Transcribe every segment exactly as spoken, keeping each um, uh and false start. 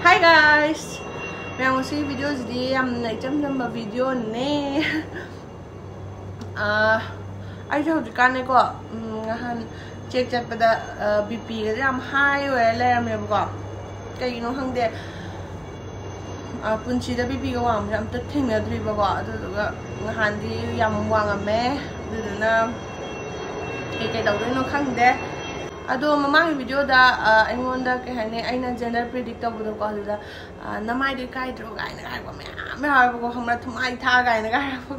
Hi guys! May ang si video di am na item number video ne. Ah, ay jauh kan ko ngahan check check pada B P ka am high we le am ko. Kay no hang de ah punchi da B P ko am jam tat thing na dri ba ko adu ga ngahan di yam wang ame du na kay kay daw no khang de Ado mamang video da I wonder ke hane aina gender predict tawdo ko da namai de kai dro gai na kai ko me me ha ko hamra thumai tha gai na kai ko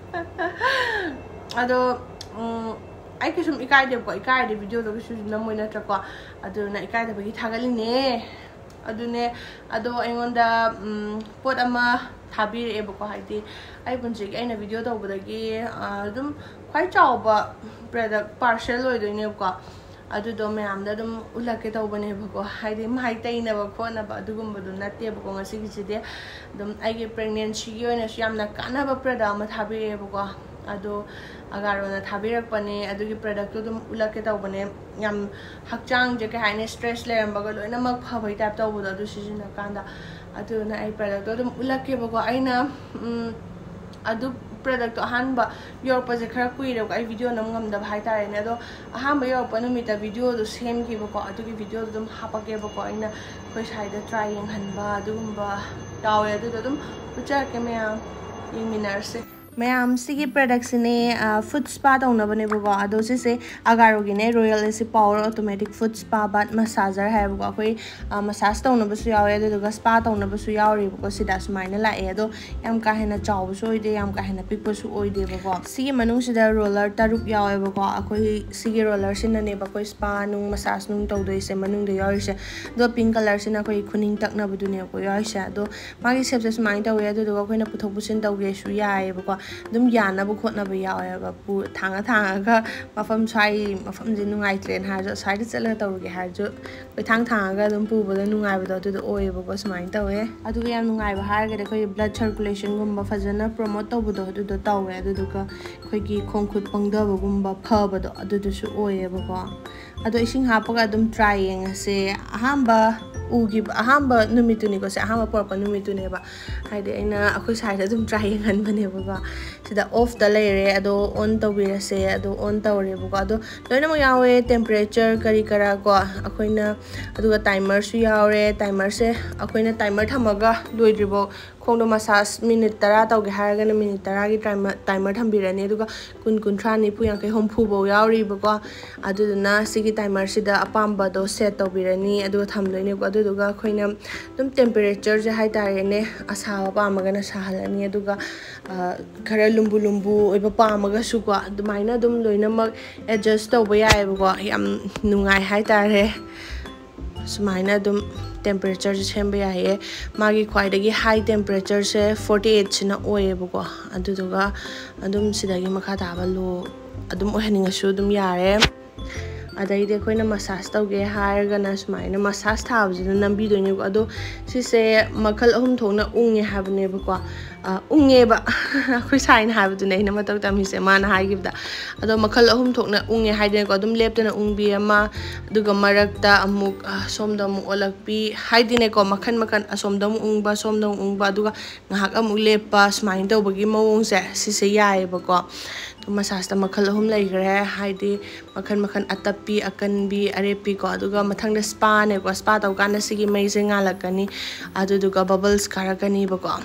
ado ai ke sum ikai de ko ikai de video do su na moi na tra ko ado na ikai de bagi thagali ne ado ne ado I wonder pot ama thabir e ko haiti ai bunji aina video do bodagi dum khwai chaw ba product partial loi do ne ko Adu do me am da dum ulake taw bane bako haide mai tai na ba khona ba dugum bu natte bako ngasi gi de dum ai ge pregnancy gi ona syam na kana ba product ma thabi bako adu agaro na thabi rak pane adu gi product dum ulake taw bane yam hakchang je ke haine stress le ram ba ga loina mak pha bai tap taw bu adu sijina kanda adu na ai product dum ulake bako aina adu product to hanba yor pa je khara kui ro ai video nam ngam da bhai tare ne do hanba yor pa no mita video do sem ki bako adu ki video dum hapa ke bako aina koi sai da try yang hanba dum ba taw ya du dum ucha ke me iminar se Mayam sigi products ne foot spa da una bane bako ado se se agaro gi ne royal ac power automatic foot spa bat massager hai bako koi massage ta una basu yawe ado ga spa ta una basu yawe bako sida smaina la e ado yam ka hena chaw so ide yam ka hena pik basu oide bako sigi manung sida roller taruk yawe bako akoi sigi roller sin ne bako spa nung massage nung taw doi se manung de yawe se do pink color sin akoi khuning tak na budu ne ko yawe se ado magi shape se smaina taw ado do koi na puthok busin taw ge su yae bako dum yana bu khotna bu yawe ba pu thanga thanga ga mafam chai mafam ji nungai tren ha jo side chala taw ge ha jo koi thang thanga ga dum pu bu da nungai ba do do oi ba ko smain tawe adu ga yam nungai ba har ga koi blood circulation gum ba fajana promote taw bu do do do tawe adu do ka koi gi khong khut pang da bu gum ba pha ba do adu do su oi ba ko adu ising ha pa ga dum trying ase ahamba ugi ahamba numitu ni ko se ahamba por pa numitu ne ba haide aina akhoi side dum trying han bane ba ba sida off the layer ado on tawira se ado on tawre bu ado loina mo yawe temperature kari kara ko akoina adu timer su yawe timer se akoina timer thamaga loidribo khongdo massage minute tara tawge haragana minute tara gi timer timer thambirani aduga kun kun thani pu yang kai hom phu bo yauri bu ko adu na sigi timer sida apamba do set tawbirani adu thamloine ko adu duga khoina dum temperature je hai tare ne asawa pa magana sahalani aduga khara lumbu lumbu oiba pa maga su ko dumaina dum loina mak adjust tawba yae bu ko yam nungai hai tare sumaina dum temperature je semba yae magi khwai dagi high temperature se forty-eight china oye bu ko adu duga adum sidagi makha ta ba lo adum oheninga su dum yare adai de koina massage tawge hargana sumaina massage thabjina nambi doine ko ado sise makhal ahum thongna unge habne ba ko unge ba khoi sain habdu nei na mataw tam hise man hai gibda ado makhal ahum thokna unge haide ko adum leptana ungbi ama duga marakta amuk somda mu olakpi haidine ko makhan makhan asomda mu ungba somda ungba duga ngahak amuk lepa sumain tawbagi mawong se sise yae ba ko massage ta makhal ahum lai gre haide makhan makhan atapi akanbi arepi ko aduga mathang da spa ne ko spa taw kana sigi mai se ngalakani adu duga bubbles karakani ba ko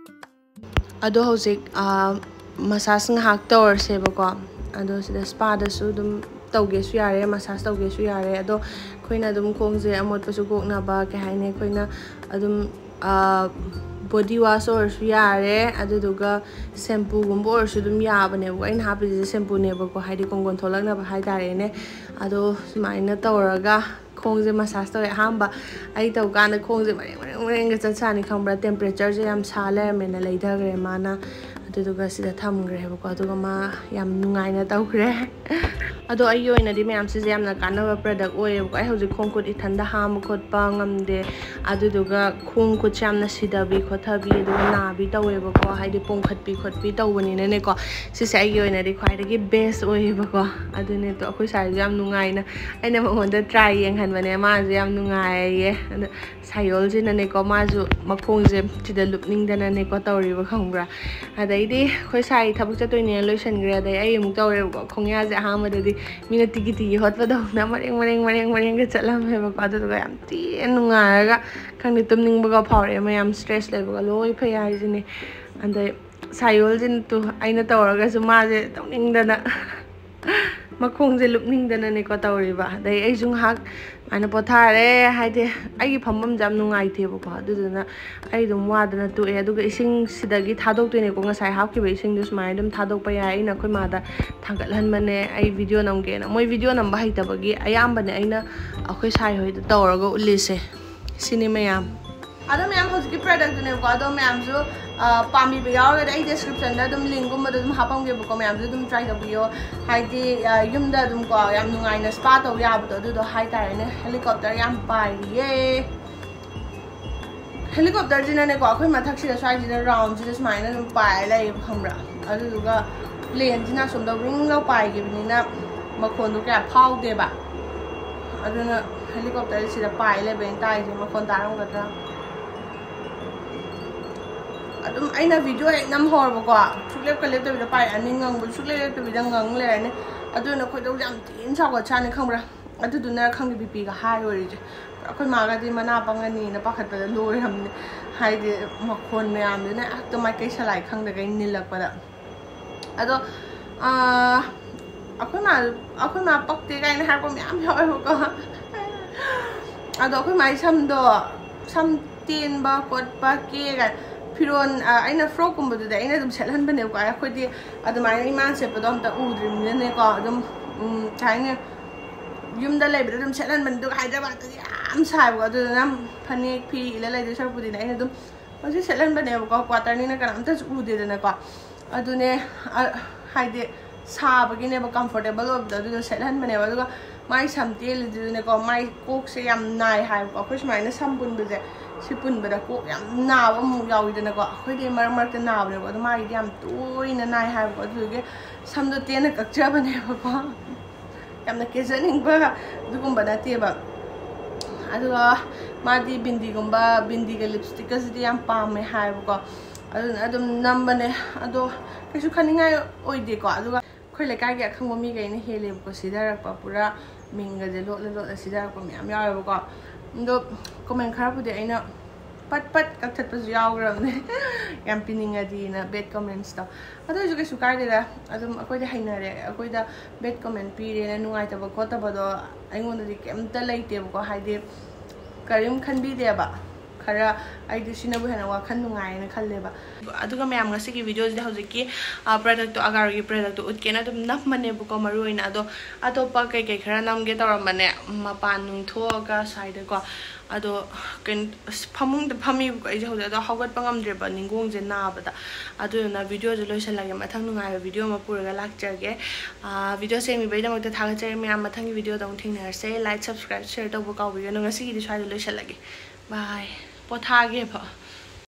ado hojik massage ngahak tawr se ba ko ado sida spa da su dum tawge su yare massage tawge su yare ado khoina dum khong je amot pa su gokna ba ke haine khoina adum body wash or su yare adu duga shampoo gumbo or su dum yabane bo ain hapi je shampoo ne ba ko haidi kongon tholak na ba hai tare ne ado sumaina tawraga khong je massage tawe hamba ai taw kana khong je mare mare mare ga chachani khambra temperature je yam sale mena leidagre mana adu duga sida thamgre ba ko adu ma yam nungai na tawgre ꯑꯗꯣ ꯑꯩꯒꯤ ꯑꯣꯏꯅꯗꯤ ꯃꯌꯥꯝꯁꯤꯁꯦ ꯌꯥꯝꯅ ꯀꯥꯟꯅꯕ product ꯑꯣꯏꯌꯦꯕꯀꯣ ꯑꯩ ꯍꯧꯖꯤꯛ ꯈꯣꯡ ꯈꯨꯠ ꯏꯊꯟꯗ ꯍꯥꯝꯕ ꯈꯣꯠꯄ ꯉꯝꯗꯦ ꯑꯗꯨꯗꯨꯒ ꯈꯣꯡ ꯈꯨꯠꯁꯦ ꯌꯥꯝꯅ ꯁꯤꯗꯕꯤ ꯈꯣꯠꯊꯕꯤ ꯑꯗꯨꯒ ꯅꯥꯕꯤ ꯇꯧꯋꯦꯕꯀꯣ ꯍꯥꯏꯗꯤ ꯄꯣꯝꯈꯠꯄꯤ ꯈꯣꯠꯄꯤ ꯇꯧꯕꯅꯤꯅꯅꯦꯀꯣ ꯁꯤꯁꯦ ꯑꯩꯒꯤ ꯑꯣꯏꯅꯗꯤ ꯈ꯭ꯋꯥꯏꯗꯒꯤ ꯕꯦꯁ ꯑꯣꯏꯌꯦꯕꯀꯣ ꯑꯗꯨꯅꯦ ꯇꯣ ꯑꯩꯈꯣꯏ ꯁꯥꯏꯁꯨ ꯌꯥꯝ ꯅꯨꯡꯉꯥꯏꯅ ꯑꯩꯅ ꯃꯉꯣꯟꯗ ꯇ꯭ꯔꯥꯏ ꯌꯦꯡꯍꯟꯕꯅꯦ ꯃꯥꯁꯨ ꯌꯥꯝ ꯅꯨꯡꯉꯥꯏꯌꯦ ꯑꯗ ꯁꯥꯏꯌꯣꯜꯁꯤꯅꯅꯦꯀꯣ ꯃꯥꯁꯨ ꯃꯈꯣꯡꯁꯦ ꯁꯤꯗ ꯂꯨꯞꯅꯤꯡꯗꯅꯅꯦꯀꯣ ꯇꯧꯔꯤꯕ ꯈꯪꯕ꯭ꯔꯥ ꯑꯗꯩꯗꯤ ꯑꯩꯈꯣꯏ ꯁꯥꯏ ꯊꯕꯛ ꯆꯠꯇꯣꯏꯅꯦꯅ ꯂꯣꯏꯁꯤꯟꯈ꯭ꯔꯦ ꯑꯗꯩ ꯑꯩ ꯑꯃꯨꯛ ꯇꯧꯔꯦꯕꯀꯣ ꯈꯣꯡꯌꯥꯁꯦ ꯑꯍꯥꯟꯕꯗꯗꯤ ꯃꯤꯅ ꯇꯤꯀꯤ ꯇꯤꯀꯤ ꯍꯣꯠꯄꯗꯧꯅ ꯃꯔꯦꯡ ꯃꯔꯦꯡ ꯃꯔꯦꯡ ꯃꯔꯦꯡꯒ ꯆꯠꯂꯝꯃꯦꯕꯀꯣ ꯑꯗꯨꯗꯨꯒ ꯌꯥꯝ ꯊꯤꯅ ꯅꯨꯡꯉꯥꯏꯔꯒ ꯈꯪꯗꯦ ꯇꯨꯝꯅꯤꯡꯕꯒ ꯐꯥꯎꯔꯛꯑꯦ ꯃꯌꯥꯝ ꯁ꯭ꯇ꯭ꯔꯦꯁ ꯂꯩꯕꯒ ꯂꯣꯏ ꯐꯩ ꯍꯥꯏꯁꯤꯅꯦ ꯑꯗꯩ ꯁꯥꯏꯌꯣꯜꯁꯤꯅ ꯇꯨ ꯑꯩꯅ ꯇꯧꯔꯒꯁꯨ ꯃꯥꯁꯦ ꯇꯧꯅꯤꯡꯗꯅ ꯃꯈꯣꯡꯁꯦ ꯂꯨꯞꯅꯤꯡꯗꯅꯅꯦꯀꯣ ꯇꯧꯔꯤꯕ ꯑꯗꯩ ꯑꯩꯁꯨ ꯉꯥꯏꯍꯥꯛ ꯑꯗꯨꯃꯥꯏꯅ ꯄꯣꯊꯥꯔꯦ ꯍꯥꯏꯗꯤ ꯑꯩꯒꯤ ꯐꯝꯐꯝꯁꯦ ꯌꯥꯝ ꯅꯨꯡꯉꯥꯏꯇꯦꯕꯀꯣ ꯑꯗꯨꯗꯨꯅ ꯑꯩ ꯑꯗꯨꯝ ꯋꯥꯗꯅ ꯇꯣꯛꯑꯦ ꯑꯗꯨꯒ ꯏꯁꯤꯡꯁꯤꯗꯒꯤ ꯊꯥꯗꯣꯛꯇꯣꯏꯅꯦꯀꯣ ꯉꯁꯥꯏ ꯍꯥꯞꯈꯤꯕ ꯏꯁꯤꯡꯗꯣ ꯁꯨꯃꯥꯏꯅ ꯑꯗꯨꯝ ꯊꯥꯗꯣꯛꯄ ꯌꯥꯏ ꯑꯩꯅ ꯑꯩꯈꯣꯏ ꯃꯥꯗ ꯊꯥꯡꯒꯠꯍꯟꯕꯅꯦ ꯑꯩ ꯚꯤꯗꯤꯑꯣ ꯅꯝꯒꯦꯅ ꯃꯣꯏ ꯚꯤꯗꯤꯑꯣ ꯅꯝꯕ ꯍꯩꯇꯕꯒꯤ ꯑꯌꯥꯝꯕꯅꯦ ꯑꯩꯅ ꯑꯩꯈꯣꯏ ꯁꯥꯏ ꯍꯣꯏꯗ ꯇꯧꯔꯒ ꯎꯠꯂꯤꯁꯦ ꯁꯤꯅꯤ ꯃꯌꯥꯝ ꯑꯗꯣ ꯃꯌꯥꯝ ꯍꯧꯖꯤꯛꯀꯤ ꯄ꯭ꯔꯗꯛꯇꯨꯅꯦꯕꯀꯣ ꯑꯗꯣ ꯃꯌꯥꯝꯁꯨ ꯄꯥꯝꯕꯤꯕ ꯌꯥꯎꯔꯒꯗꯤ ꯑꯩ ꯗꯦꯁꯀ꯭ꯔꯤꯞꯁꯟꯗ ꯑꯗꯨꯝ ꯂꯤꯡꯀꯨꯝꯕꯗ ꯑꯗꯨꯝ ꯍꯥꯞꯄꯝꯒꯦꯕꯀꯣ ꯃꯌꯥꯝꯁꯨ ꯑꯗꯨꯝ ꯇ꯭ꯔꯥꯏ ꯇꯧꯕꯤꯌꯣ ꯍꯥꯏꯗꯤ ꯌꯨꯝꯗ ꯑꯗꯨꯝ ꯀꯣ ꯌꯥꯝ ꯅꯨꯡꯉꯥꯏꯅ ꯁ꯭ꯄꯥ ꯇꯧ ꯌꯥꯕꯗꯣ ꯑꯗꯨꯗꯣ ꯍꯥꯏꯇꯥꯔꯦꯅꯦ ꯍꯦꯂꯤꯀꯣꯞꯇꯔ ꯌꯥꯝ ꯄꯥꯏꯔꯤꯌꯦ ꯍꯦꯂꯤꯀꯣꯞꯇꯔꯁꯤꯅꯅꯦꯀꯣ ꯑꯩꯈꯣꯏ ꯃꯊꯛꯁꯤꯗ ꯁ꯭ꯋꯥꯏꯁꯤꯗ ꯔꯥꯎꯟꯁꯤꯗ ꯁꯨꯃꯥꯏꯅ ꯑꯗꯨꯝ ꯄꯥꯏꯔ ꯂꯩꯌꯦꯕ ꯈꯪꯕ꯭ꯔꯥ ꯑꯗꯨꯗꯨꯒ ꯄ꯭ꯂꯦꯟꯁꯤꯅ ꯑꯁꯣꯝꯗ ꯋꯤꯡ ꯂꯧ ꯄꯥꯏꯈꯤꯕꯅꯤꯅ ꯃꯈꯣꯟꯗꯣ ꯀꯌꯥ ꯐꯥꯎꯗꯦꯕ ꯑꯗꯨꯅ ꯍꯦꯂꯤꯀꯣꯞꯇꯔ ꯁꯤꯗ ꯄꯥꯏ ꯂꯩꯕꯩꯅ ꯇꯥꯏꯁꯦ ꯃꯈꯣꯟ ꯇꯥꯔꯝꯒꯗ꯭ꯔꯥ ꯑꯗꯨꯝ ꯑꯩꯅ ꯚꯤꯗꯤꯑꯣ ꯍꯦꯛ ꯅꯝꯍꯧꯔꯕꯀꯣ ꯁꯨꯛꯂꯦꯞꯀ ꯂꯦꯞꯇꯕꯤꯗ ꯄꯥꯏꯔꯛꯑꯅꯤ ꯉꯪꯕ ꯁꯨꯛꯂꯦꯞ ꯂꯦꯞꯇꯕꯤꯗ ꯉꯪ ꯂꯩꯔꯅꯤ ꯑꯗꯨꯅ ꯈꯣꯏꯗꯧꯁꯦ ꯌꯥꯝ ꯊꯤꯅ ꯁꯥꯎꯒꯠꯆꯥꯅꯤ ꯈꯪꯕ꯭ꯔꯥ ꯑꯗꯨꯗꯨꯅ ꯈꯪꯗꯦ ꯕꯤ ꯄꯤꯒ ꯍꯥꯏ ꯑꯣꯏꯔꯤꯁꯦ ꯑꯩꯈꯣꯏ ꯃꯥꯒꯗꯤ ꯃꯅꯥ ꯄꯪꯉꯅꯤꯅ ꯄꯥꯈꯠꯄꯗ ꯂꯣꯏꯔꯝꯅꯤ ꯍꯥꯏꯗꯤ ꯃꯈꯣꯟ ꯃꯌꯥꯝꯗꯨꯅ ꯍꯦꯛꯇ ꯃꯥꯏꯀꯩ ꯁꯂꯥꯏ ꯈꯪꯗꯒꯩ ꯅꯤꯜꯂꯛꯄꯗ ꯑꯗꯣ ꯑꯩꯈꯣꯏ ꯃꯥ ꯑꯩꯈꯣꯏ ꯃꯥ ꯄꯛꯇꯦ ꯀꯥꯏꯅ ꯍꯥꯏꯔꯛꯄ ꯃꯌꯥꯝ ꯌꯥꯎꯋꯦꯕꯀꯣ ꯑꯗꯣ ꯑꯩꯈꯣꯏ ꯃꯥꯒꯤ ꯁꯝꯗꯣ ꯁꯝ ꯇꯦꯟꯕ ꯈꯣꯠꯄ ꯀꯦꯒ ꯐꯤꯔꯣꯟ ꯑꯩꯅ ꯐ꯭ꯔꯣꯛꯀꯨꯝꯕꯗꯨꯗꯤ ꯑꯩꯅ ꯑꯗꯨꯝ ꯁꯦꯠꯍꯟꯕꯅꯦꯕꯀꯣ ꯑꯩꯈꯣꯏꯗꯤ ꯑꯗꯨꯃꯥꯏꯅ ꯏꯃꯥꯅ ꯁꯦꯠꯄꯗꯣ ꯑꯝꯇ ꯎꯗ꯭ꯔꯤꯕꯅꯤꯅꯅꯦꯀꯣ ꯑꯗꯨꯝ ꯊꯥꯏꯅ ꯌꯨꯝꯗ ꯂꯩꯕꯗ ꯑꯗꯨꯝ ꯁꯦꯠꯍꯟꯕꯅꯤ ꯑꯗꯨꯒ ꯍꯥꯏꯗ꯭ꯔꯕꯥꯗꯇꯗꯤ ꯌꯥꯝ ꯁꯥꯏꯕꯀꯣ ꯑꯗꯨꯗꯨꯅ ꯐꯅꯦꯛ ꯐꯤ ꯏꯜꯂ ꯂꯩꯗꯣꯏ ꯁꯔꯨꯛꯄꯨꯗꯤꯅꯦ ꯑꯩꯅ ꯑꯗꯨꯝ ꯍꯧꯖꯤꯛ ꯁꯦꯠꯍꯟꯕꯅꯦꯕꯀꯣ ꯀ꯭ꯋꯥꯇꯔꯅꯤꯅ ꯀꯅꯥꯝꯇꯁꯨ ꯎꯗꯦꯗꯅꯀꯣ ꯑꯗꯨꯅꯦ ꯍꯥꯏꯗꯤ ꯁꯥꯕꯒꯤꯅꯦꯕ ꯀꯝꯐꯣꯔꯇꯦꯕꯜ ꯑꯣꯏꯕꯗꯣ ꯑꯗꯨꯗꯣ ꯁꯦꯠꯍꯟꯕꯅꯦꯕ ꯑꯗꯨꯒ ꯃꯥꯏ ꯁꯝ ꯇꯦꯜꯂꯤꯗꯨꯅꯦꯀꯣ ꯃꯥꯏ ꯀꯣꯛꯁꯦ ꯌꯥꯝ ナꯏ ꯍꯥꯏꯕꯀꯣ ꯑꯩꯈꯣꯏ ꯁꯨꯃꯥꯏꯅ ꯁꯝ ꯄꯨꯟꯕꯁꯦ ꯁꯤ ꯄꯨꯟꯕꯗ ꯀꯣꯛ ꯌꯥꯝ ꯅꯥꯕ ꯑꯃꯨꯛ ꯌꯥꯎꯋꯤꯗꯅꯀꯣ ꯑꯩꯈꯣꯏꯗꯤ ꯃꯔꯛ ꯃꯔꯛꯇ ꯅꯥꯕꯅꯦꯕ ꯑꯗꯣ ꯃꯥꯒꯤꯗꯤ ꯌꯥꯝ ꯇꯣꯏꯅ ꯅꯥꯏ ꯍꯥꯏꯕꯀꯣ ꯑꯗꯨꯗꯨꯒꯤ ꯁꯝꯗꯣ ꯇꯦꯟꯅ ꯀꯛꯆꯕꯅꯦꯕꯀꯣ ꯌꯥꯝꯅ ꯀꯦꯖꯅꯤꯡꯕ ꯑꯗꯨꯒꯨꯝꯕ ꯅꯠꯇꯦꯕ ꯑꯗꯨꯒ ꯃꯥꯗꯤ ꯕꯤꯟꯗꯤꯒꯨꯝꯕ ꯕꯤꯟꯗꯤꯒ ꯂꯤꯞꯁꯇꯤꯛꯀꯁꯤꯗꯤ ꯌꯥꯝ ꯄꯥꯝꯃꯦ ꯍꯥꯏꯕꯀꯣ ꯑꯗꯨꯅ ꯑꯗꯨꯝ ꯅꯝꯕꯅꯦ ꯑꯗꯣ ꯀꯩꯁꯨ ꯈꯟꯅꯤꯡꯉꯥꯏ ꯑꯣꯏꯗꯦꯀꯣ ꯑꯗꯨꯒ ꯑꯩꯈꯣꯏ ꯂꯩꯀꯥꯏꯒꯤ ꯑꯈꯪꯕ ꯃꯤꯈꯩꯅ ꯍꯦꯜꯂꯦꯕꯀꯣ ꯁꯤꯗꯔꯛꯄ ꯄꯨꯔꯥ ꯃꯤꯡꯒꯁꯦ ꯂꯣꯠꯂ ꯂꯣꯠꯂ ꯁꯤꯗꯔꯛꯄ ꯃꯌꯥꯝ ꯌꯥꯎꯋꯦꯕꯀꯣ ꯑꯗꯣ ꯀꯣꯃꯦꯟ ꯈꯔꯕꯨꯗꯤ ꯑꯩꯅ ꯄꯠ ꯄꯠ ꯀꯛꯊꯠꯄꯁꯨ ꯌꯥꯎꯈ꯭ꯔꯕꯅꯦ ꯌꯥꯝ ꯄꯤꯅꯤꯡꯉꯗꯤꯅ ꯕꯦꯠ ꯀꯣꯃꯦꯟꯠꯁꯇꯣ ꯑꯗꯨ ꯑꯣꯏꯁꯨ ꯀꯩꯁꯨ ꯀꯥꯏꯗꯦꯗ ꯑꯗꯨꯝ ꯑꯩꯈꯣꯏꯗꯤ ꯍꯩꯅꯔꯦ ꯑꯩꯈꯣꯏꯗ ꯕꯦꯠ ꯀꯣꯃꯦꯟꯠ ꯄꯤꯔꯦꯅ ꯅꯨꯡꯉꯥꯏꯇꯕ ꯈꯣꯠꯇꯕꯗꯣ ꯑꯩꯉꯣꯟꯗꯗꯤ ꯀꯩꯝꯇ ꯂꯩꯇꯦꯕꯀꯣ ꯍꯥꯏꯗꯤ ꯀꯔꯤꯝ ꯈꯟꯕꯤꯗꯦꯕ ꯈꯔ ꯑꯩꯗꯤ ꯁꯤꯅꯕꯨ ꯍꯦꯟꯅ ꯋꯥꯈꯜ ꯅꯨꯡꯉꯥꯏꯅ ꯈꯜꯂꯦꯕ ꯑꯗꯨꯒ ꯃꯌꯥꯝ ꯉꯁꯤꯒꯤ ꯚꯤꯗꯤꯑꯣꯁꯤꯗ ꯍꯧꯖꯤꯛꯀꯤ ꯄ꯭ꯔꯗꯛꯇꯣ ꯑꯒꯥꯔꯣꯒꯤ ꯄ꯭ꯔꯗꯛꯇꯣ ꯎꯠꯀꯦꯅ ꯑꯗꯨꯝ ꯅꯝꯕꯅꯦꯕꯀꯣ ꯃꯔꯨꯑꯣꯏꯅ ꯑꯗꯣ ꯑꯇꯣꯞꯄ ꯀꯩꯀꯩ ꯈꯔ ꯅꯝꯒꯦ ꯇꯧꯔꯝꯕꯅꯦ ꯃꯄꯥꯟ ꯅꯨꯡꯊꯣꯛꯑꯒ ꯁ꯭ꯋꯥꯏꯗꯀꯣ ꯑꯗꯣ ꯀꯩꯅꯣ ꯐꯃꯨꯡꯗ ꯐꯝꯃꯤꯕꯀꯣ ꯑꯩꯁꯦ ꯍꯧꯖꯤꯛ ꯑꯗꯣ ꯍꯧꯒꯠꯄ ꯉꯝꯗ꯭ꯔꯦꯕ ꯅꯤꯡꯒꯣꯡꯁꯦ ꯅꯥꯕꯗ ꯑꯗꯨꯗꯨꯅ ꯚꯤꯗꯤꯑꯣꯁꯦ ꯂꯣꯏꯁꯤꯜꯂꯒꯦ ꯃꯊꯪ ꯅꯨꯡꯉꯥꯏꯕ ꯚꯤꯗꯤꯑꯣ ꯑꯃ ꯄꯨꯔꯒ ꯂꯥꯛꯆꯒꯦ ꯚꯤꯗꯤꯑꯣ ꯁꯦꯝꯕꯤꯕꯒꯤꯗꯃꯛꯇ ꯊꯥꯒꯠꯆꯔꯤ ꯃꯌꯥꯝ ꯃꯊꯪꯒꯤ ꯚꯤꯗꯤꯑꯣꯗ ꯑꯃꯨꯛ ꯊꯦꯡꯅꯔꯁꯦ ꯂꯥꯏꯛ ꯁꯕꯁꯀ꯭ꯔꯥꯏꯕ ꯁꯦꯌꯔ ꯇꯧꯕ ꯀꯥꯎꯕꯤꯒꯅꯨ ꯉꯁꯤꯒꯤꯗꯤ ꯁ꯭ꯋꯥꯏꯗ ꯂꯣꯏꯁꯤꯜꯂꯒꯦ ꯕꯥꯏ ꯄꯣꯊꯥꯒꯦꯕ